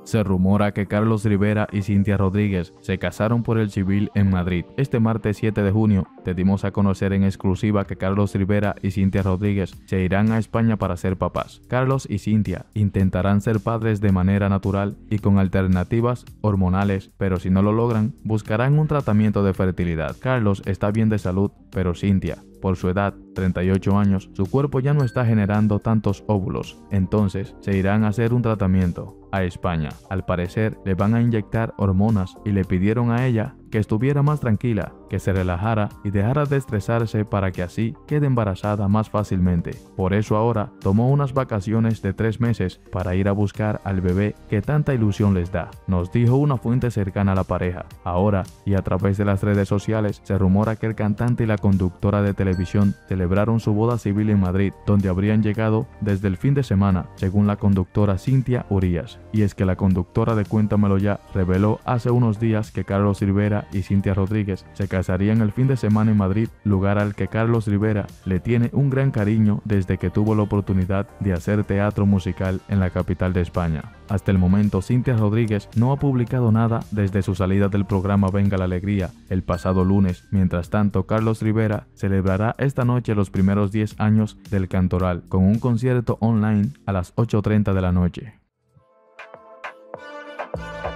Se rumora que Carlos Rivera y Cintia Rodríguez se casaron por el civil en Madrid. Este martes 7 de junio te dimos a conocer en exclusiva que Carlos Rivera y Cintia Rodríguez se irán a España para ser papás. Carlos y Cintia intentarán ser padres de manera natural y con alternativas hormonales, pero si no lo logran, buscarán un tratamiento de fertilidad. Carlos está bien de salud, pero Cintia, por su edad, 38 años, su cuerpo ya no está generando tantos óvulos, entonces se irán a hacer un tratamiento a España. Al parecer le van a inyectar hormonas y le pidieron a ella que estuviera más tranquila, que se relajara y dejara de estresarse para que así quede embarazada más fácilmente. Por eso ahora tomó unas vacaciones de 3 meses para ir a buscar al bebé que tanta ilusión les da, nos dijo una fuente cercana a la pareja. Ahora, y a través de las redes sociales, se rumora que el cantante y la conductora de televisión celebraron su boda civil en Madrid, donde habrían llegado desde el fin de semana, según la conductora Cintia Urías. Y es que la conductora de Cuéntamelo Ya reveló hace unos días que Carlos Rivera y Cintia Rodríguez se casarían el fin de semana en Madrid, lugar al que Carlos Rivera le tiene un gran cariño desde que tuvo la oportunidad de hacer teatro musical en la capital de España. Hasta el momento, Cintia Rodríguez no ha publicado nada desde su salida del programa Venga la Alegría el pasado lunes. Mientras tanto, Carlos Rivera celebrará esta noche los primeros 10 años del Cantoral con un concierto online a las 8:30 de la noche.